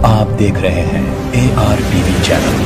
آپ دیکھ رہے ہیں ARTV چینل۔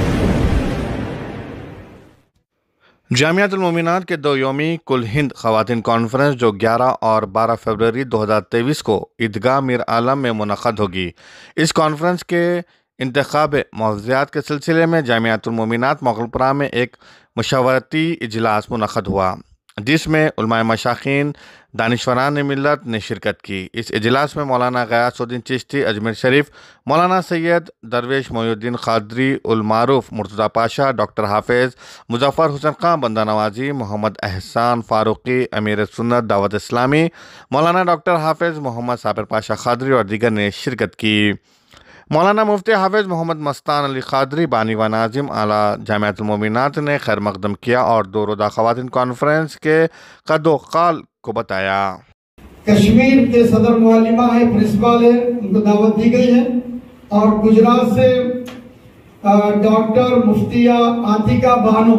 جامعۃ المومنات کے 2 یومی کل ہند خواتین کانفرنس جو 11 اور 12 فروری 2023 کو عیدگاہ میر عالم میں منعقد ہوگی۔ اس کانفرنس کے انتخاب موضوعات کے سلسلے میں جامعۃ المومنات مغلپورہ میں ایک مشاورتی اجلاس منعقد ہوا، جس میں علماء مشائخین دانشوران ملت نے شرکت کی۔ اس اجلاس میں مولانا غیاث الدین چشتی اجمیر شریف، مولانا سید درویش محی الدین قادری المعروف مرتضی پاشا، ڈاکٹر حافظ مظفر حسین خان بندہ نوازی، محمد احسان فاروقی امیر سنت دعوت اسلامی، مولانا ڈاکٹر حافظ محمد صابر پاشا قادری اور دیگر نے شرکت کی۔ مولانا مفتی حافظ محمد مستان علی قادری بانی و ناظم اعلیٰ جامعۃ المومنات نے خیر مقدم کیا اور 2 روزہ خواتین کانفرنس کے قد و قال کو بتایا۔ کشمیر کے صدر معلمہ ہے، پرنسپل ہے، ان کو دعوت دی گئی ہے، اور گجرات سے ڈاکٹر مفتیہ عاتقہ بانو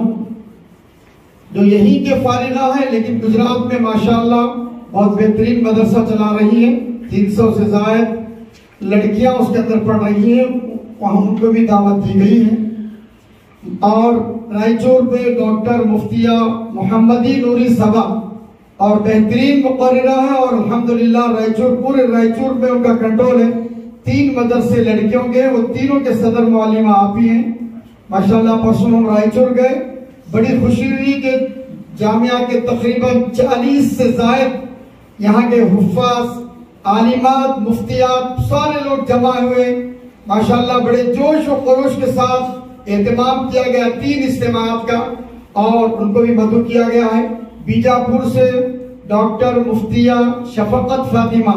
جو یہیں کے فارغہ ہیں لیکن گجرات میں ماشاءاللہ بہت بہترین مدرسہ چلا رہی ہیں، 300 سے زائد لڑکیاں اس کے اندر پڑھ رہی ہیں، وہاں ان کو بھی دعوت دی گئی ہے۔ اور رائچور پہ ڈاکٹر مفتیہ محمدی نوری صبا اور بہترین مقررہ ہے، اور الحمدللہ رائچور پورے رائچور میں ان کا کنٹرول ہے۔ 3 مدرسے لڑکیوں کے، وہ تینوں کے صدر معلمہ آپ ہی ہیں ماشاءاللہ۔ پرسوں ہم رائچور گئے، بڑی خوشی ہوئی کہ جامعہ کے تقریباً 40 سے زائد یہاں کے حفاظ، عالمات، مفتیات سارے لوگ جمع ہوئے ماشاءاللہ۔ بڑے جوش و خروش کے ساتھ اہتمام کیا گیا 3 اجتماعات کا، اور ان کو بھی مدعو کیا گیا ہے۔ بیجاپور سے ڈاکٹر مفتیہ شفقت فاطمہ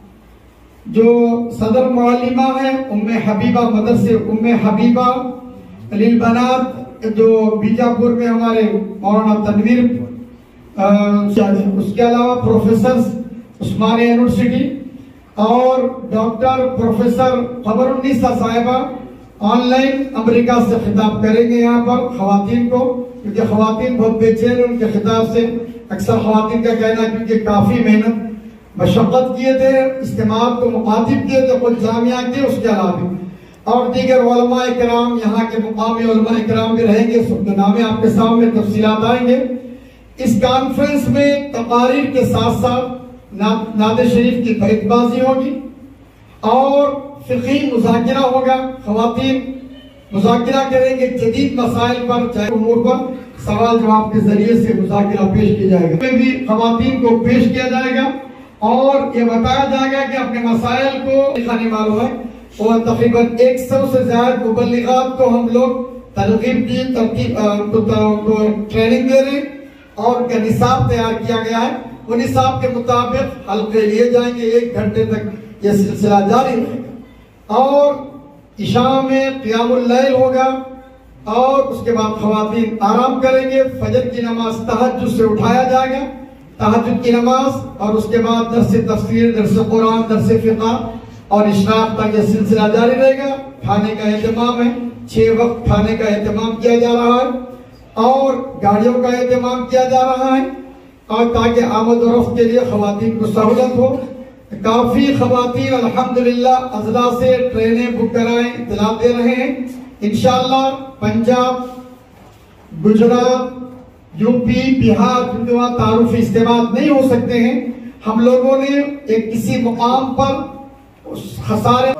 جو صدر معلمہ ہیں، ام حبیبہ مدرسے ام حبیبہ للبنات جو بیجاپور میں ہمارے مولانا تنویر، اس کے علاوہ پروفیسر عثمانیہ یونیورسٹی اور ڈاکٹر پروفیسر خبر النساء صاحبہ آن لائن امریکہ سے خطاب کریں گے یہاں پر خواتین کو، کیونکہ خواتین بہت بے چین ہیں ان کے خطاب سے۔ اکثر خواتین کا کہنا ہے کیونکہ کافی محنت مشقت کیے تھے، اجتماعات کو مخاطب کیے تھے، خود جامعہ کے اس کے علاوہ اور دیگر علماء کرام، یہاں کے مقامی علماء کرام بھی رہیں گے، سب کے نامے آپ کے سامنے تفصیلات آئیں گے۔ اس کانفرنس میں تقاریر کے ساتھ ساتھ نعت شریف کی بیت بازی ہوگی اور فقہی مذاکرہ ہوگا۔ خواتین مذاکرہ کریں گے جدید مسائل پر، چاہے امور پر سوال جواب کے ذریعے سے مذاکرہ پیش کیا جائے گا۔ میں بھی خواتین کو پیش کیا جائے گا اور یہ بتایا جائے گا کہ اپنے مسائل کو لکھانے والوں ہے، اور تقریباً 100 سے زیادہ مبلغات کو ہم لوگ ترغیب دی، ٹریننگ دے رہے ہیں اور ان کا نصاب تیار کیا گیا ہے۔ وہ نصاب کے مطابق حلقے لیے جائیں گے، 1 گھنٹے تک یہ سلسلہ جاری رہے گا، اور عشاء میں قیام اللیل ہوگا، اور اس کے بعد خواتین آرام کریں گے۔ فجر کی نماز تہجد سے اٹھایا جائے گا، تہجد کی نماز، اور اس کے بعد درس تفسیر، درس قرآن، درس فقہ اور اشراق تک یہ سلسلہ جاری رہے گا۔ کھانے کا اہتمام ہے، 6 وقت کھانے کا اہتمام کیا جا رہا ہے، اور گاڑیوں کا اہتمام کیا جا رہا ہے، اور تاکہ آمد و رفت کے لیے خواتین کو سہولت ہو۔ کافی خواتین الحمدللہ اضلاع سے ٹرینیں بک کرائیں، اطلاع دے رہے ہیں۔ انشاءاللہ پنجاب، گجرات، یو پی، بہار، کیونکہ وہاں تعارفی اجتماعات نہیں ہو سکتے ہیں، ہم لوگوں نے ایک کسی مقام پر خسارے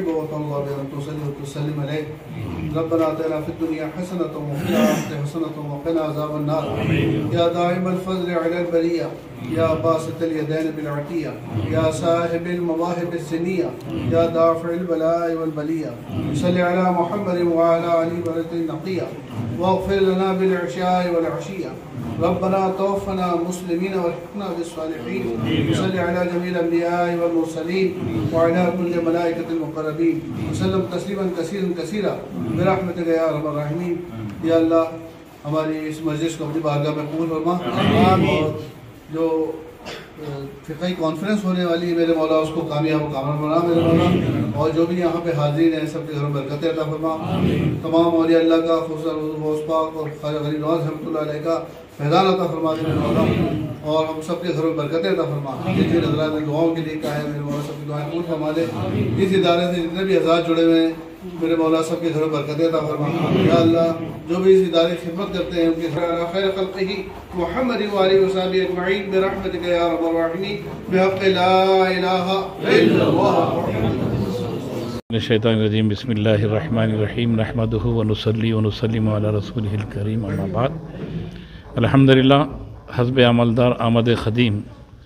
ربنا آتنا في الدنيا حسنة وفي الآخرة حسنة وقنا عذاب النار يا دائم الفضل على البرية يا باسط اليدين بالعطية يا صاحب المواهب السنية يا دافع البلاء والبلية صل على محمد وعلى آله وصحبه النقية واغفر لنا بالعشاء والعشية ربنا توفنا مسلمين والحقنا بالصالحين صل على جميع الأنبياء والمرسلين وعلى كل ملائكة المقربين وسلم تسليما كثيرا كثيرا برحمتك يا ارحم الراحمین۔ یا اللہ ہماری اس مجلس کو اپنی بارگاہ میں قبول فرما، اور جو فقہی کانفرنس ہونے والی ہے میرے مولا اس کو کامیاب و کامران بنا میرے مولا، اور جو بھی یہاں پہ حاضرین ہیں سب کے گھروں میں برکت عطا فرما۔ تمام اولیاء اللہ کا، خصوصاً غوث پاک اور خواجہ غریب نواز رحمۃ اللہ علیہ کا فیضان عطا فرما دے میرے مولا، اور ہم سب کے گھروں میں برکتیں عطا فرما۔ جن حضرات نے دعاؤں کے لیے کہا ہے میرے مولا سب کی دعائیں قبول فرما دے۔ اس ادارے سے جتنے بھی حضرات جڑے ہوئے ہیں میرے مولا سب کے گھروں میں برکتیں عطا فرما۔ یا اللہ جو بھی اس ادارے کی خدمت کرتے ہیں ان کے خیر خلقہ محمد وآلہ وصحبہ اجمعین برحمتک یا ارحم الراحمین بحق لا الہ الا اللہ۔ من الشیطان الرجیم بسم اللہ الرحمن الرحیم نحمدہ ونصلی ونسلم علی رسولہ الکریم اما بعد۔ الحمدللہ حزب عملدار آمد خدیم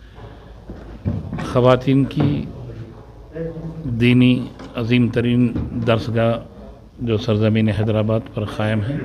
خواتین کی دینی عظیم ترین درسگاہ جو سرزمین حیدرآباد پر قائم ہے،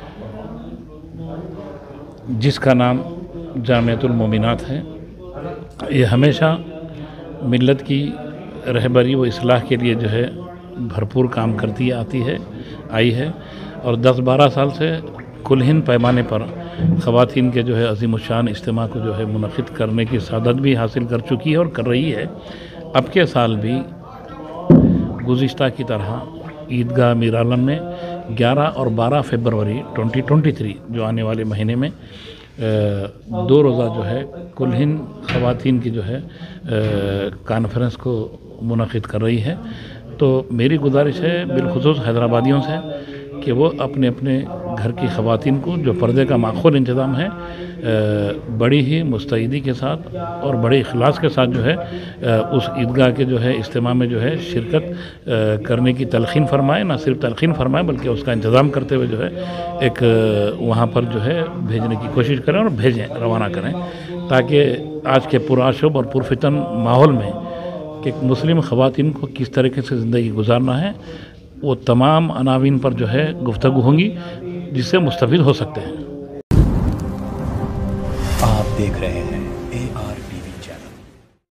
جس کا نام جامعۃ المومنات ہے، یہ ہمیشہ ملت کی رہبری و اصلاح کے لیے جو ہے بھرپور کام کرتی آئی ہے، اور 10-12 سال سے کل ہند پیمانے پر خواتین کے جو ہے عظیم الشان اجتماع کو جو ہے منعقد کرنے کی سعادت بھی حاصل کر چکی ہے اور کر رہی ہے۔ اب کے سال بھی گزشتہ کی طرح عیدگاہ میر عالم میں 11 اور 12 فروری 2023 جو آنے والے مہینے میں 2 روزہ جو ہے کل ہند خواتین کی جو ہے کانفرنس کو منعقد کر رہی ہے۔ تو میری گزارش ہے بالخصوص حیدرآبادیوں سے کہ وہ اپنے اپنے گھر کی خواتین کو جو پردے کا معقول انتظام ہے بڑی ہی مستعدی کے ساتھ اور بڑے اخلاص کے ساتھ جو ہے اس عیدگاہ کے جو ہے اجتماع میں جو ہے شرکت کرنے کی تلقین فرمائے، نہ صرف تلقین فرمائے بلکہ اس کا انتظام کرتے ہوئے جو ہے ایک وہاں پر جو ہے بھیجنے کی کوشش کریں اور بھیجیں، روانہ کریں، تاکہ آج کے پرآشوب اور پرفتن ماحول میں کہ مسلم خواتین کو کس طریقے سے زندگی گزارنا ہے وہ تمام عناوین پر جو ہے گفتگو ہوں گی جس سے مستفید ہو سکتے ہیں۔ آپ دیکھ رہے ہیں